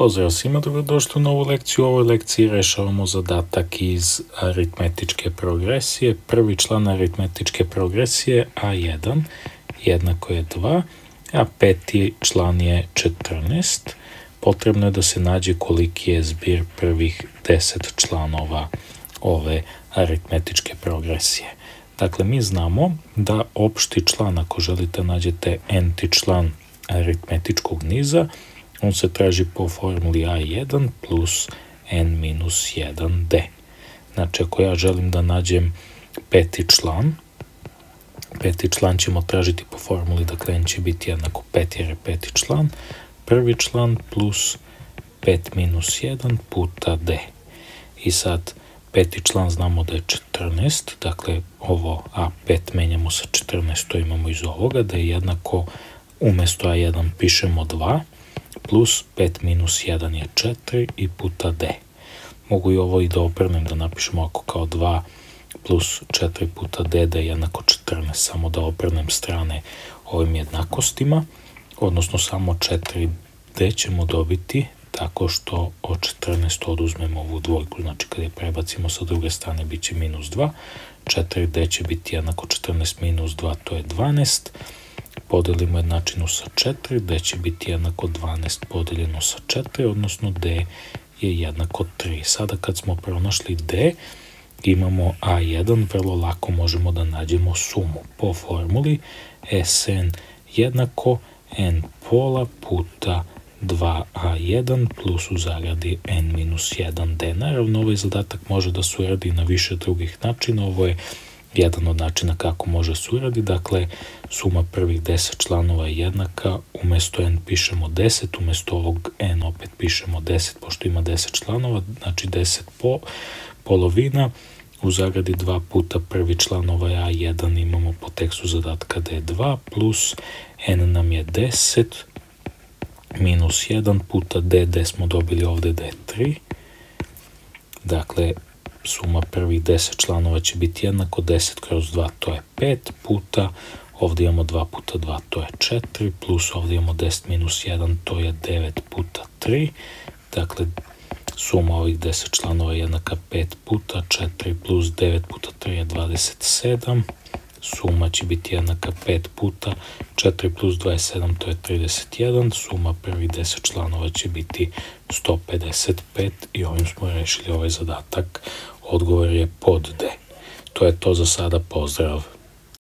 Pozdrav svima, dobrodošli u novu lekciju. U ovoj lekciji rešavamo zadatak iz aritmetičke progresije. Prvi član aritmetičke progresije A1 jednako je 2, a peti član je 14. Potrebno je da se nađe koliki je zbir prvih 10 članova ove aritmetičke progresije. Dakle, mi znamo da opšti član, ako želite nađete n-ti član aritmetičkog niza, on se traži po formuli A1 plus n minus 1d. Znači, ako ja želim da nađem peti član ćemo tražiti po formuli, dakle, n će biti jednako 5 jer je peti član, prvi član plus 5 minus 1 puta d. I sad, peti član znamo da je 14, dakle, ovo A5 menjamo sa 14, to imamo iz ovoga, da je jednako, umesto A1 pišemo 2, plus 5 minus 1 je 4 i puta d. Mogu i ovo i da obrnem, da napišemo ovako kao 2 plus 4 puta d, da je jednako 14, samo da obrnem strane ovim jednakostima, odnosno samo 4d ćemo dobiti tako što od 14 oduzmemo ovu dvojku, znači kada je prebacimo sa druge strane bit će minus 2, 4d će biti jednako 14 minus 2, to je 12, podelimo jednačinu sa 4, d će biti jednako 12 podeljeno sa 4, odnosno d je jednako 3. Sada kad smo pronašli d, imamo A1, vrlo lako možemo da nađemo sumu po formuli Sn jednako n pola puta 2a1 plus u zagradi n minus 1d. Naravno, ovaj zadatak može da se uradi na više drugih načina, ovo je jedan od načina kako može se uradi, dakle, suma prvih 10 članova je jednaka, umesto n pišemo 10, umesto ovog n opet pišemo 10, pošto ima 10 članova, znači 10 polovina, u zagradi 2 puta prvi član ovaj A1 imamo po tekstu zadatka da je 2, plus n nam je 10, minus 1 puta d smo dobili ovde da je 3, dakle, suma prvih 10 članova će biti jednako 10 kroz 2, to je 5 puta, ovdje imamo 2 puta 2, to je 4, plus ovdje imamo 10 minus 1, to je 9 puta 3, dakle, suma ovih 10 članova je jednaka 5 puta 4 plus 9 puta 3 je 27, suma će biti jednaka 5 puta 4 plus 27, to je 31, suma prvih 10 članova će biti 155 i ovim smo rešili ovaj zadatak. Odgovor je pod D. To je to za sada, pozdrav!